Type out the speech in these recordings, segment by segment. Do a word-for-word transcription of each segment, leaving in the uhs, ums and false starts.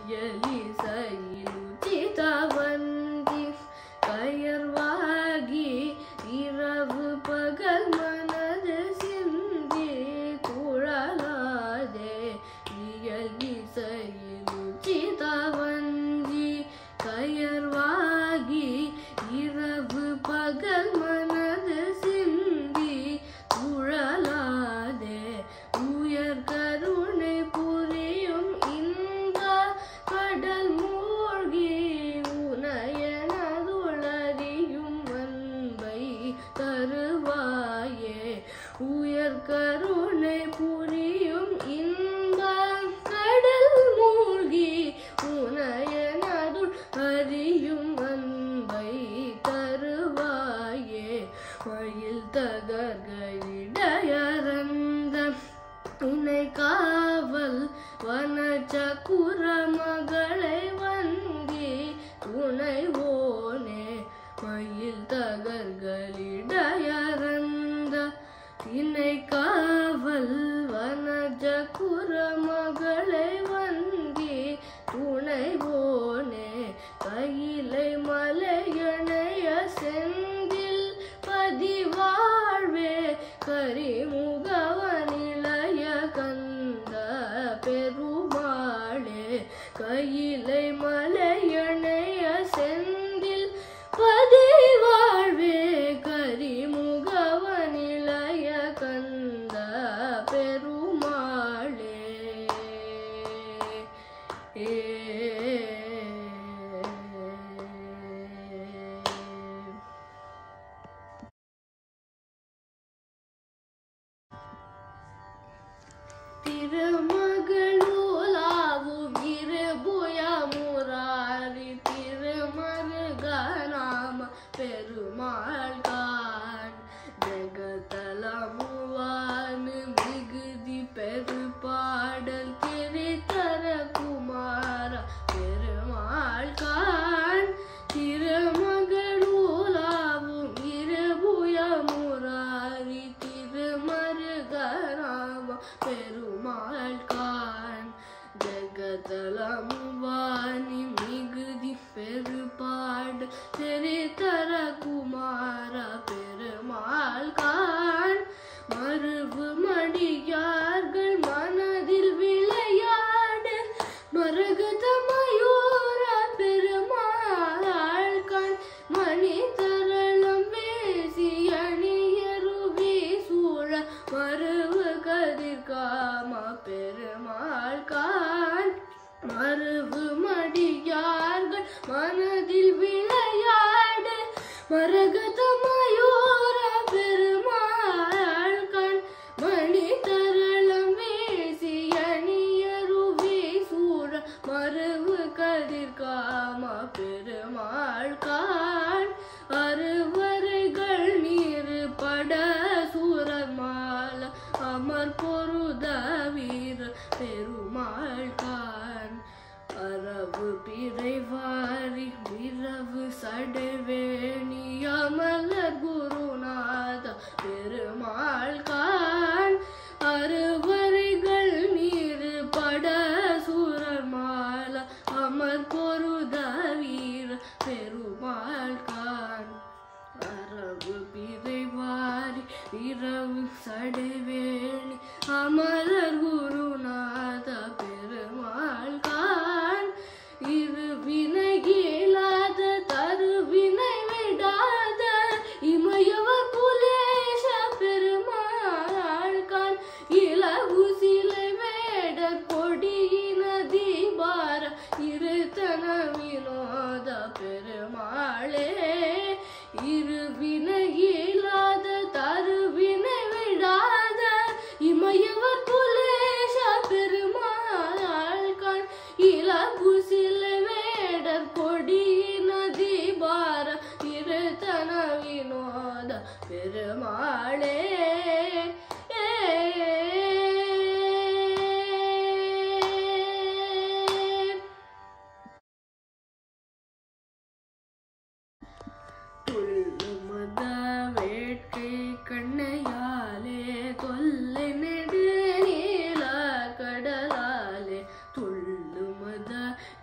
வியலிசையிலுச்சிதவந்தி கயர்வாகி இரவு பகல் மனது சிந்தி குழலாதே வியலிசையிலுச்சிதவந்தி கயர்வாகி இரவு பகல் மனது சிந்தி குழலாதே உயர் கருணை புரியும் இந்த கடல் மூழ்கி உனையனதுளறியும் அன்பை தருவாயே உயர் கருணை புரியும் இந்த கடல் மூழ்கி உனையனதுள் அறியும் அன்பை தருவாயே மயில் தகர்களிடையறந்த உன்னை காவல் வனச்சக்குர மகளை வந்தி துணைவோனே மயில் தகர்களிடையறந்த இன்னை காவல் வனச்சக்குர மகளை வந்தி துணைவோனே கையிலை மலையணைய செந்தில் பதிவாழ்வே கரிமுகவனிலய கந்த பெருமாளே கையிலை மலையணைய செந்தில் பதிவாழ்வே கரிமுகவனிலய கந்த பெருமாளே ஏ திருமகளூலாவும் இருபுய முராரி திருமருகநாம பெருமாள் கான் ஜெகதலமுவானு மிகுதி பெருபாடல் திரிதர குமார பெருமாள் கான் திருமகளூலாவும் இருபுய முராரி திருமருகநாம பெருமாள் கான் ஜெகதலமுவானி மிகுதி பெருபாடு திரிதர குமார பெருமாள் கான் மருவு மடியார்கள் மனதில் விளையாடு மரகத மயூர பெருமாள் கான் மணி தரளம் வேசி அணியருவி சூழ மருவு கதிர்காம பெருமாள் கான் மருவு மடியார்கள் மனதில் விளையாடு மரகத மயூர பெருமாள் கான் மணி தரளம் வேசி அணியருவி சூழ மருவு கதிர்காம பெருமாள் கான் அறுவரைகள் நீர் பட சூரர் மால அமர் பொருத வீர பெருமாள் கான் அரவு பிறைவாரி விரவு சடைவேணி அமலர் குருநாத பெருமாள் கான் அறுவரைகள் நீர் பட சூரர் மால அமர் பொருத வீர பெருமாள் கான் அரவு பிறைவாரி இரவு சடைவேணி அமலர் குருநாத பெருமாள் கான் இரு வினையில்லாத தருவினை விடாத இமயவர் புலேஷ பெருமாள் கான் இலகு சிலை வேடர் கொடியின தீபார இருத்தன வினோத பெருமாளே இரு வினையில்லாத தருவினை விடாத இமயவர் புலேஷ பெருமாள் கான் இலகு சிலை வேடர் கொடியின தீபார இருத்தன வினோத பெருமாளே துள்ளுமத வேட்கை கண்ணையாலே தொல்லை நெடு நீல கடலாலே துள்ளுமத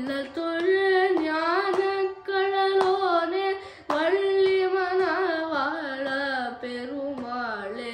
வள்ளல் தொழு ஞான கடலோனே வள்ளி மணவாள பெருமாளே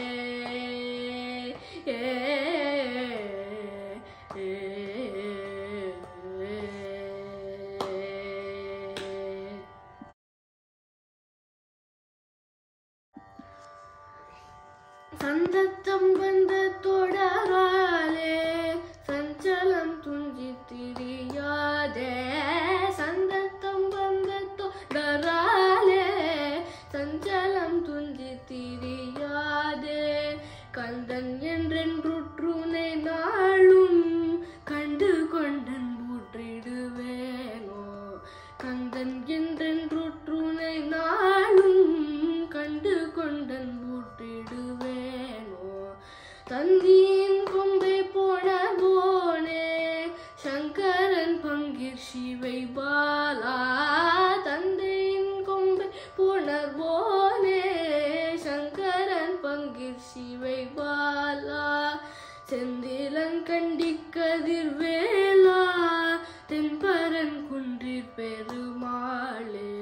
சந்தத்தம் வந்த தொடராலே சஞ்சலம் துஞ்சி திரியாதே சந்தத்தம் வந்த தொடராலே சஞ்சலம் துஞ்சி திரியாதே கந்தன் என்றென்றுற்றுனை நாளும் கண்டு கொண்டன் ஊற்றிடுவேனோ கந்தன் என்றென்றுற்றுனை நாளும் கண்டு கொண்டன் ஊற்றிடுவேனோ தந்தியின் கொம்பை போனதோனே சங்கரன் பங்கீர் சிவை பாலா தந்தையின் கொம்பை போனதோனே சங்கரன் பங்கீர் சிவை பாலா செந்திலன் கண்டி கதிர் வேலா தென்பரன் குன்றிற் பெருமாளே